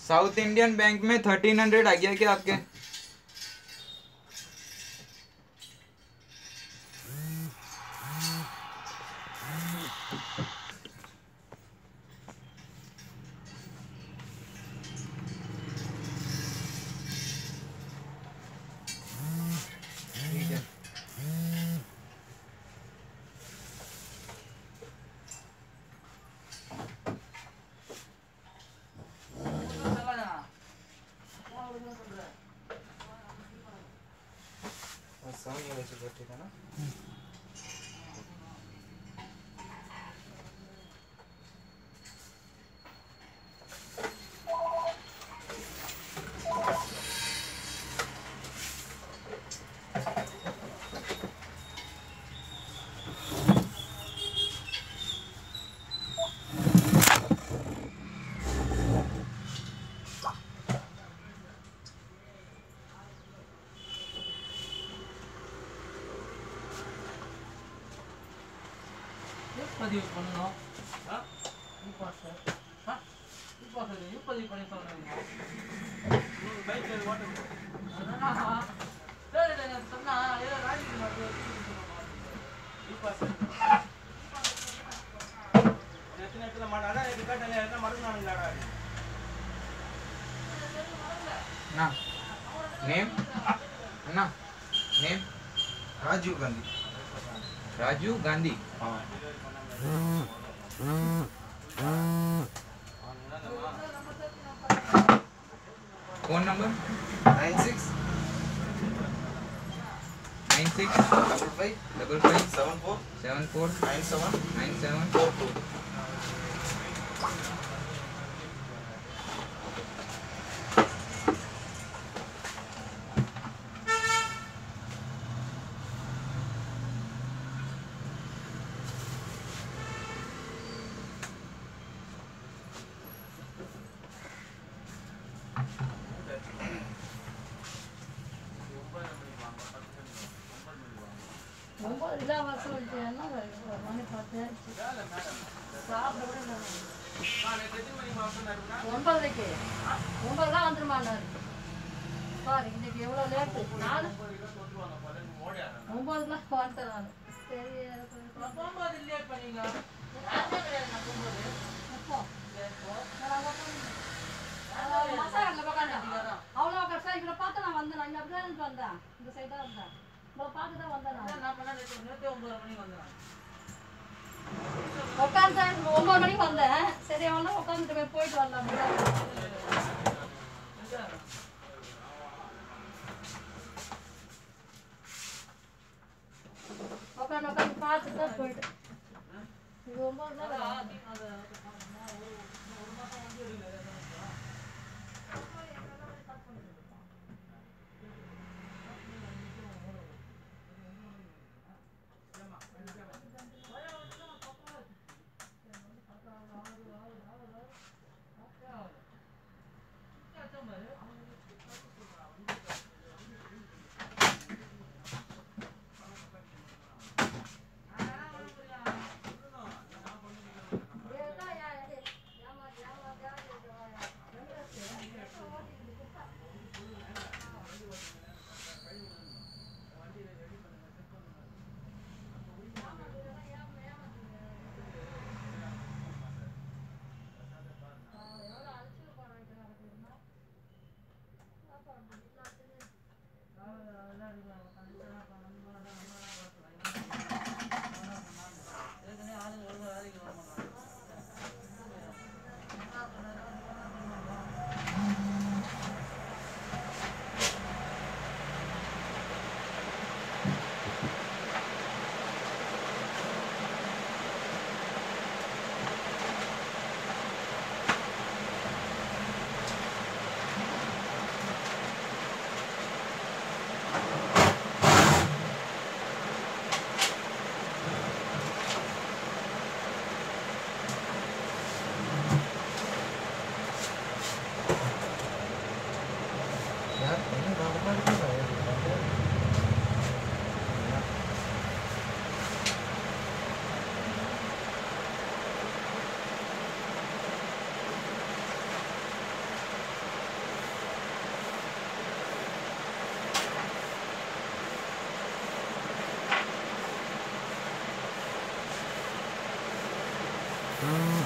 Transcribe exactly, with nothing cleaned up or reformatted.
South Indian bank में thirteen hundred आ गया क्या आपके? ठीक है। समझ वैसे बैठे था ना। பதிவு பண்ணணும். ஆ இப்போ சார் ஆ இப்போ சார் இப்போ பதிவு பண்ணி சொல்றேங்க. நீங்க பைக்ல ஓட்ட அதான் சரி நான் சொன்னா ஏதோ ராஜி மாதிரி இப்போ சார் எத்தனை எத்தனை மாட்டாடா இது காட்டல என்ன மறந்துனாங்களாடா ना नेम ना नेम राजीव गांधी राजीव गांधी हाँ phone number nine six nine six double five double five seven four seven four nine seven nine seven four two ஒன்பதுக்கு ஒன்பதுலாம் வந்துருமாண்டாரு சார் இன்னைக்கு எவ்வளோ லேட்டு நாலு ஒன்பதுலாம் வந்துட்டேன் நான் சரி போகும்போது லேட் பண்ணீங்க மசாலாவில் உட்காந்து அவ்வளோ கஷ்டம் இவரை பார்த்து நான் வந்தேன் இங்கே அப்படிதான் இருந்து வந்தேன் இந்த சைடாக இருந்தேன் உங்களை பார்த்து தான் வந்தேன் நான் நான் பண்ண நேற்று ஒன்பது மணிக்கு வந்தேன் உட்காந்து ஒன்பது மணிக்கு வந்தேன் சரி அவனா உட்காந்துட்டு போயிட்டு வரலாம் உட்காந்து உட்காந்து பார்த்துட்டு தான் போயிட்டு இது ஒன்பது நாள் ஆ